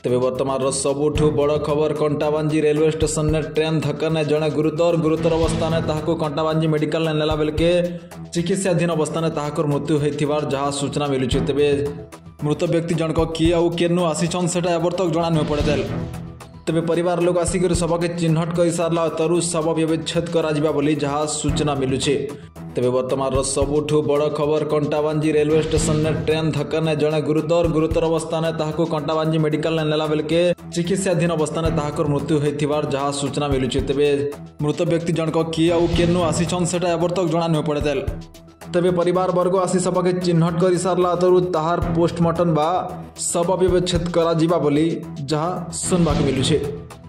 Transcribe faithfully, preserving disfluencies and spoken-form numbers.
तेबे वर्तमान सबुठु बड़ खबर कंटाबांजी रेलवे स्टेशन ने ट्रेन धक्का ने जड़े गुरुतर गुरुतर अवस्था ने ताहाको कंटाबांजी मेडिकल ने नेला बेलके चिकित्साधीन अवस्था ने ताहाकर मृत्यु होइथिबार जहाँ सूचना मिलुछि। तेबे मृत व्यक्ति जनक किए आउ केनु आसीछन सेटा एबर तक जणा न पड़े। तेबे परिवार लोग आसिक सबके चिन्हट कर सारा तरु शव व्यवच्छेद कर जहाँ सूचना मिलुछि। तेबे वर्तमान सबुठु बड़ खबर कंटाबांजी रेलवे स्टेशन ने ट्रेन धक्का ने जड़े गुरुतर गुरुतर अवस्था ने ताहाको कंटाबांजी मेडिकल ने नेला बेलके चिकित्साधीन अवस्था ने ताहाकर मृत्यु होइथिबार जहाँ सूचना मिलुछि। तेबे मृत व्यक्ति जनक किए आउ केनु आसीछन सेटा एबर तक जणा न पड़े। तेबे परिवार वर्ग आसी सबके चिन्हट कर सारा तरु ताहार पोस्टमार्टम बा शव व्यवच्छेद करा जिबा बोली जहाँ सुनबाक मिलुछि।